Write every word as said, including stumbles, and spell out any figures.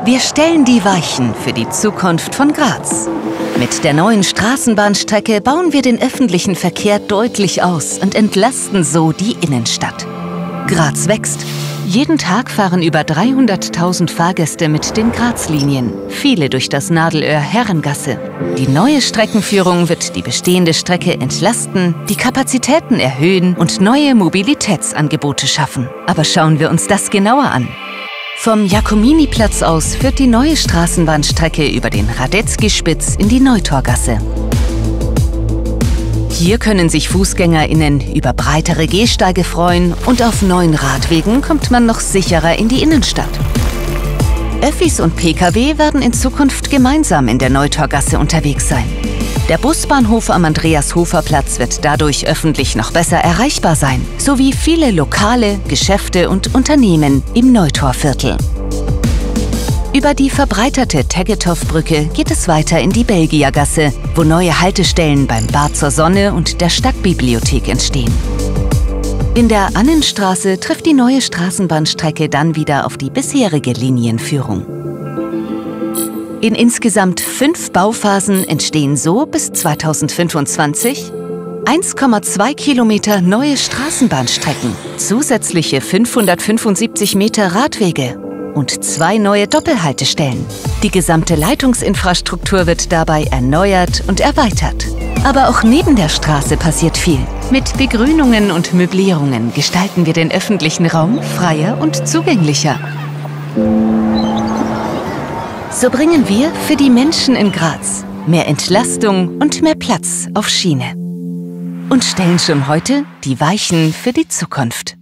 Wir stellen die Weichen für die Zukunft von Graz. Mit der neuen Straßenbahnstrecke bauen wir den öffentlichen Verkehr deutlich aus und entlasten so die Innenstadt. Graz wächst. Jeden Tag fahren über dreihunderttausend Fahrgäste mit den Graz-Linien, viele durch das Nadelöhr-Herrengasse. Die neue Streckenführung wird die bestehende Strecke entlasten, die Kapazitäten erhöhen und neue Mobilitätsangebote schaffen. Aber schauen wir uns das genauer an. Vom Jakominiplatz aus führt die neue Straßenbahnstrecke über den Radetzky-Spitz in die Neutorgasse. Hier können sich FußgängerInnen über breitere Gehsteige freuen und auf neuen Radwegen kommt man noch sicherer in die Innenstadt. Öffis und Pkw werden in Zukunft gemeinsam in der Neutorgasse unterwegs sein. Der Busbahnhof am Andreas-Hofer-Platz wird dadurch öffentlich noch besser erreichbar sein, sowie viele Lokale, Geschäfte und Unternehmen im Neutorviertel. Über die verbreiterte Tegetthoff-Brücke geht es weiter in die Belgiergasse, wo neue Haltestellen beim Bad zur Sonne und der Stadtbibliothek entstehen. In der Annenstraße trifft die neue Straßenbahnstrecke dann wieder auf die bisherige Linienführung. In insgesamt fünf Bauphasen entstehen so bis zweitausendfünfundzwanzig eins Komma zwei Kilometer neue Straßenbahnstrecken, zusätzliche fünfhundertfünfundsiebzig Meter Radwege und zwei neue Doppelhaltestellen. Die gesamte Leitungsinfrastruktur wird dabei erneuert und erweitert. Aber auch neben der Straße passiert viel. Mit Begrünungen und Möblierungen gestalten wir den öffentlichen Raum freier und zugänglicher. So bringen wir für die Menschen in Graz mehr Entlastung und mehr Platz auf Schiene. Und stellen schon heute die Weichen für die Zukunft.